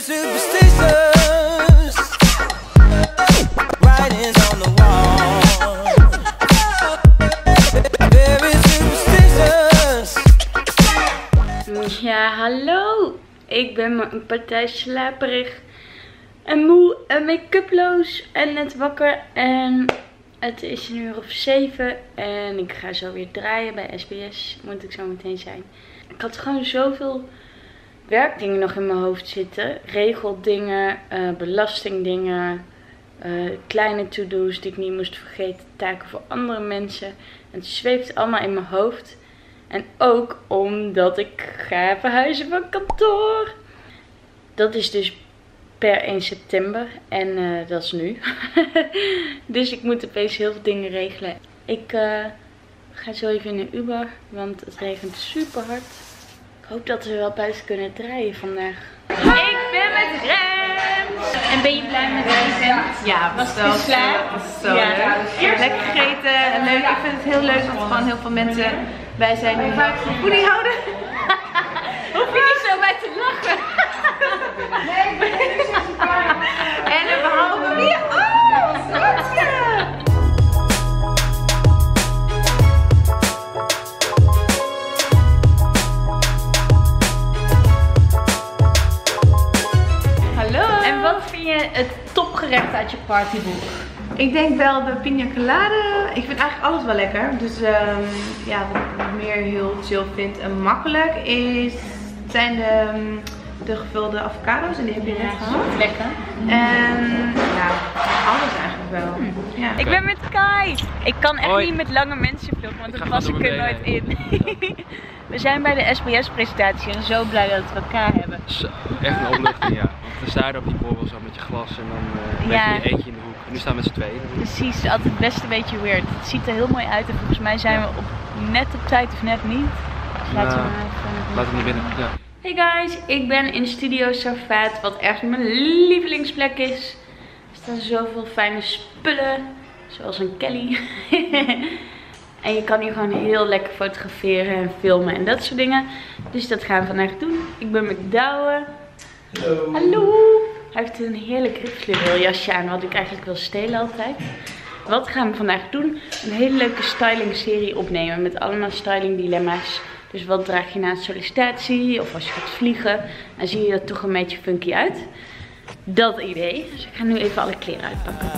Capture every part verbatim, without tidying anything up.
superstitious. Writings on the wall. Very superstitious. Ja, hallo. Ik ben maar een partij slaperig en moe en make-uploos en net wakker. En het is een uur of zeven en ik ga zo weer draaien bij S B S. Moet ik zo meteen zijn. Ik had gewoon zoveel werkdingen nog in mijn hoofd zitten. Regeldingen, uh, belastingdingen, uh, kleine to-do's die ik niet moest vergeten. Taken voor andere mensen. En het zweeft allemaal in mijn hoofd. En ook omdat ik ga verhuizen van kantoor. Dat is dus per één september. En uh, dat is nu. Dus ik moet opeens heel veel dingen regelen. Ik uh, ga zo even in een Uber. Want het regent super hard. Ik hoop dat we wel buiten kunnen draaien vandaag. Ik ben met Rem. En ben je blij met het event? Ja, was wel geslaagd. Was zo ja. leuk. Lekker gegeten en leuk. Ik vind het heel leuk dat gewoon heel veel mensen bij zijn nu. Hoe die houden? Hoef je niet zo bij te lachen. En we houden weer. Oh, schatje! Het topgerecht uit je partyboek? Ik denk wel de pina colada. Ik vind eigenlijk alles wel lekker. Dus um, ja, wat ik nog meer heel chill vind en makkelijk is, zijn de, de gevulde avocado's. En die heb je net gehad. Lekker. En ja, alles eigenlijk wel. Hmm. Ja. Ik ben met Kai. Ik kan echt Hoi. niet met lange mensen vloggen, want dat was ik er nooit in. Okay. We zijn bij de S B S presentatie en zo blij dat we elkaar hebben. Zo, echt een opluchting, ja. Want we staan op die borrel zo met je glas en dan uh, ja. je eentje in de hoek. En nu staan we met z'n tweeën. Precies, altijd best een beetje weird. Het ziet er heel mooi uit en volgens mij zijn we op, net op tijd of net niet. Dus laten nou, we maar even... Laten we naar binnen, ja. Hey guys, ik ben in Studio Sarfaat, wat echt mijn lievelingsplek is. Er staan zoveel fijne spullen, zoals een Kelly. En je kan hier gewoon heel lekker fotograferen en filmen en dat soort dingen. Dus dat gaan we vandaag doen. Ik ben met Douwe. Hallo. Hallo. Hij heeft een heerlijk rietfluweel jasje aan, wat ik eigenlijk wil stelen altijd. Wat gaan we vandaag doen? Een hele leuke styling serie opnemen met allemaal styling dilemma's. Dus wat draag je na een sollicitatie of als je gaat vliegen. Dan zie je er toch een beetje funky uit. Dat idee. Dus ik ga nu even alle kleren uitpakken.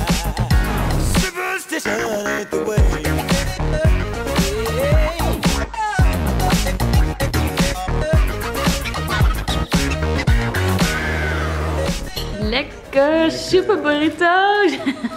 Lekker super burritos.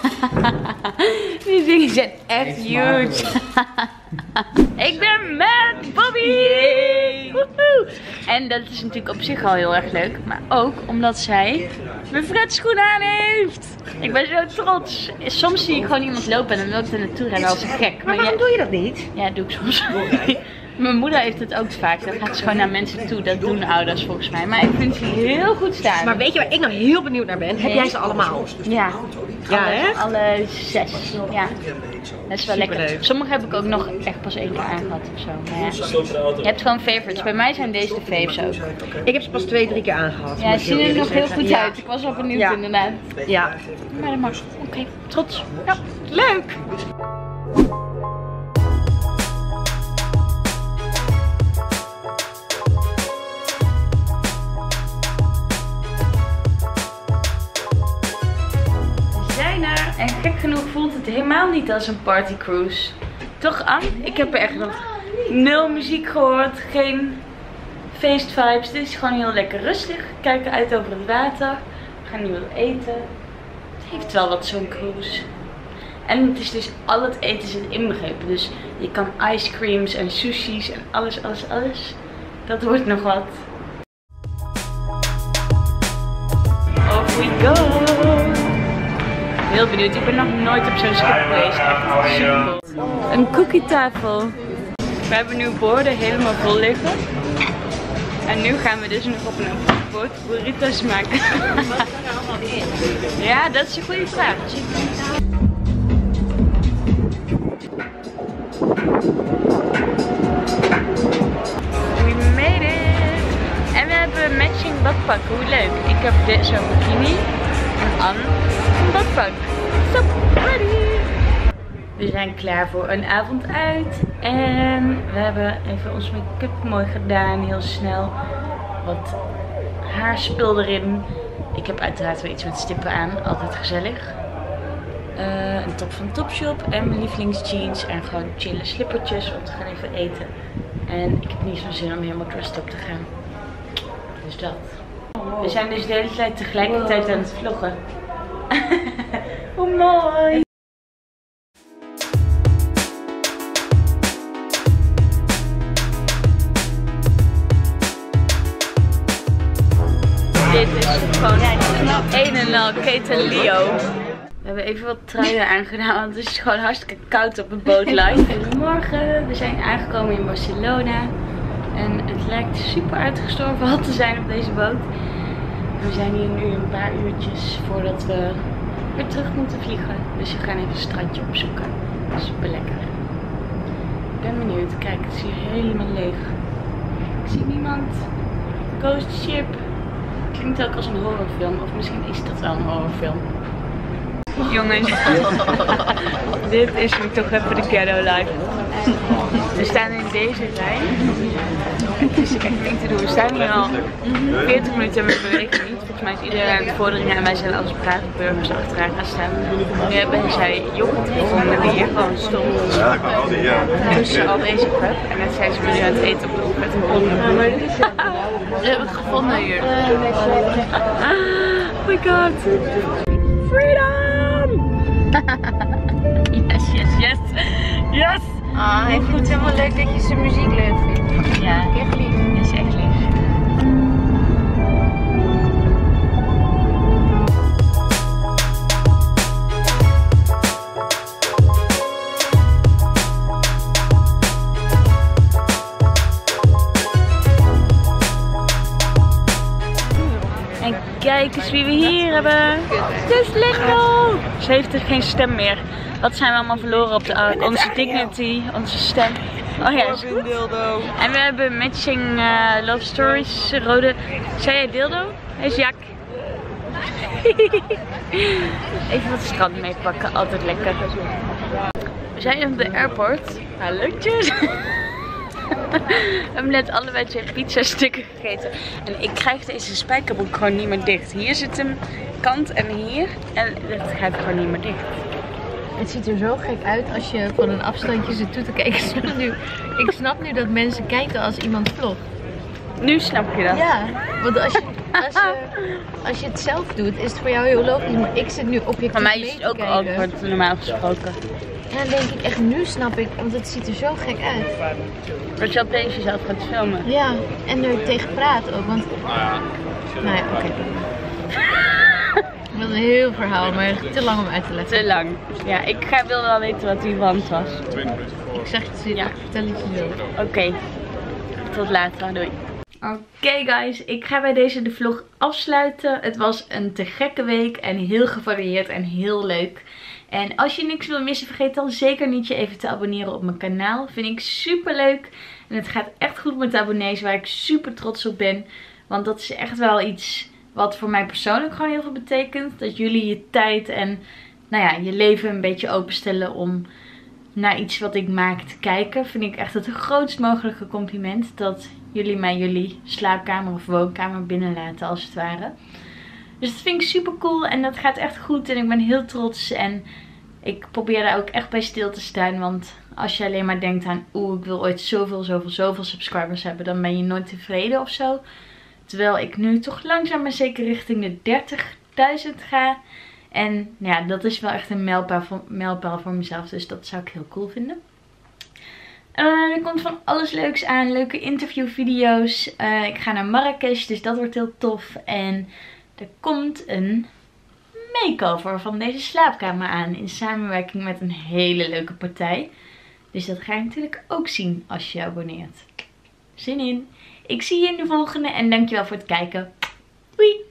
Die dingen zijn echt huge. Ik ben met Bobby. Woehoe. En dat is natuurlijk op zich al heel erg leuk. Maar ook omdat zij mijn Fred schoenen aan heeft. Ik ben zo trots. Soms zie ik gewoon iemand lopen en dan wil ik er naartoe rennen als een gek. Maar waarom doe je dat niet? Ja, dat doe ik soms. Mijn moeder heeft het ook vaak. Dan gaat ze gewoon naar mensen toe. Dat doen ouders volgens mij. Maar ik vind ze heel goed staan. Maar weet je waar ik nou heel benieuwd naar ben? Heb jij ze allemaal? Ja. Ja, alle, hè? alle zes. Ja. Dat is wel lekker. Superleuk. Sommige heb ik ook nog echt pas één keer aangehad of zo. Maar ja. Je hebt gewoon favorites. Bij mij zijn deze de faves ook. Ik heb ze pas twee, drie keer aangehad. Ja, ze zien er nog heel goed ja. uit. Ik was wel benieuwd ja. inderdaad. Ja. Maar dat mag. Oké, okay. Trots. Ja, leuk! En gek genoeg voelt het helemaal niet als een partycruise. Toch, Anne? Ik heb er echt nog nul muziek gehoord. Geen feestvibes. Dit is gewoon heel lekker rustig. Kijken uit over het water. We gaan nu wat eten. Het heeft wel wat zo'n cruise. En het is dus al het eten zit inbegrepen. Dus je kan ice creams en sushi's en alles, alles, alles. Dat wordt nog wat. Off we go! Heel benieuwd, ik ben nog nooit op zo'n schip geweest. Echt super cool. Een kookietafel. We hebben nu borden helemaal vol liggen. En nu gaan we dus nog op een boot burritos maken. Wat kan er allemaal in? Ja, dat is een goede vraag. We made it! En we hebben hebben een matching badpak. Hoe leuk. Ik heb dit zo'n bikini. En Anne een badpak. Stop, ready. We zijn klaar voor een avond uit. En we hebben even ons make-up mooi gedaan. Heel snel. Wat haarspul erin. Ik heb uiteraard weer iets met stippen aan. Altijd gezellig. Uh, een top van Topshop. En mijn lievelingsjeans. En gewoon chille slippertjes. Om te gaan even eten. En ik heb niet zo'n zin om helemaal dressed up te gaan. Dus dat. We zijn dus de hele tijd tegelijkertijd aan het vloggen. Hoe mooi! Dit is gewoon een en al Kate Leo. We hebben even wat truien aangedaan, want het is gewoon hartstikke koud op een boot live. Goedemorgen, we zijn aangekomen in Barcelona. En het lijkt super uitgestorven al te zijn op deze boot. We zijn hier nu een paar uurtjes voordat we weer terug moeten vliegen. Dus we gaan even een strandje opzoeken. Super lekker. Ik ben benieuwd. Kijk, het is hier helemaal leeg. Ik zie niemand. Ghost ship. Klinkt ook als een horrorfilm. Of misschien is dat wel een horrorfilm. Jongens, dit is nu toch even de ghetto life. We staan in deze rij. Het is echt niet te doen. We staan hier al veertig minuten en we bewegen niet. Volgens mij is iedereen aan het vorderingen en wij zijn als brave burgers achteraan gaan staan. Nu hebben zij yoghurt gevonden die hier gewoon stond tussen al deze prep. En net zijn ze nu aan het eten op de hoek met een hond. We hebben het gevonden hier. Oh my god. Freedom! Yes, yes, yes. Yes! Ah, hij vindt het helemaal leuk dat je zijn muziek leuk vindt. Ja, Echt lief. dat is echt lief. En kijk eens wie we hier hebben. Het is Lingo! Ze heeft er geen stem meer. Wat zijn we allemaal verloren op de ark? Onze dignity, onze stem. Oh ja, is goed. En we hebben matching uh, love stories, rode. Zei jij dildo? Hij is Jak. Even wat strand meepakken, altijd lekker. We zijn op de airport. Hallootjes. We hebben net allebei twee pizza stukken gegeten. En ik krijg deze spijkerbroek gewoon niet meer dicht. Hier zit een kant en hier. En dat gaat gewoon niet meer dicht. Het ziet er zo gek uit als je van een afstandje zit toe te kijken. Ik snap nu, ik snap nu dat mensen kijken als iemand vlogt. Nu snap je dat? Ja, want als je, als, je, als je het zelf doet, is het voor jou heel logisch. Maar ik zit nu objectief voor mij mee is het te ook kijken. awkward, normaal gesproken. Ja, dan denk ik echt, nu snap ik, want het ziet er zo gek uit. Dat je opeens jezelf gaat filmen. Ja, en er tegen praat ook, want... Nou ja, oké. Okay. Dat is een heel verhaal, maar te lang om uit te leggen. Te lang. Ja, ik ga, wil wel weten wat die wand was. Ik zeg het je, ja. Vertel iets je wil. Oké, okay. Tot later, doei. Oké okay guys, ik ga bij deze de vlog afsluiten. Het was een te gekke week en heel gevarieerd en heel leuk. En als je niks wil missen, vergeet dan zeker niet je even te abonneren op mijn kanaal. Vind ik super leuk. En het gaat echt goed met de abonnees, waar ik super trots op ben. Want dat is echt wel iets wat voor mij persoonlijk gewoon heel veel betekent. Dat jullie je tijd en nou ja, je leven een beetje openstellen om naar iets wat ik maak te kijken. Vind ik echt het grootst mogelijke compliment. Dat jullie mij jullie slaapkamer of woonkamer binnenlaten als het ware. Dus dat vind ik super cool en dat gaat echt goed en ik ben heel trots. En ik probeer daar ook echt bij stil te staan. Want als je alleen maar denkt aan oeh, ik wil ooit zoveel, zoveel, zoveel subscribers hebben, dan ben je nooit tevreden of zo. Terwijl ik nu toch langzaam maar zeker richting de dertigduizend ga. En ja, dat is wel echt een mijlpaal voor, mijlpaal voor mezelf. Dus dat zou ik heel cool vinden. Uh, er komt van alles leuks aan. Leuke interviewvideo's. Uh, ik ga naar Marrakesh, dus dat wordt heel tof. En er komt een makeover van deze slaapkamer aan. In samenwerking met een hele leuke partij. Dus dat ga je natuurlijk ook zien als je je abonneert. Zin in. Ik zie je in de volgende en dankjewel voor het kijken. Doei!